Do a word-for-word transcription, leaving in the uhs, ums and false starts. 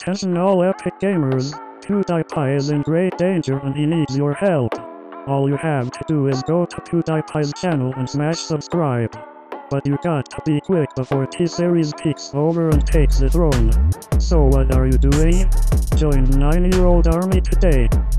Attention all epic gamers, Pewdiepie is in great danger and he needs your help. All you have to do is go to Pewdiepie's channel and smash subscribe. But you got to be quick before T-Series peeks over and takes the throne. So what are you doing? Join the nine-year-old army today.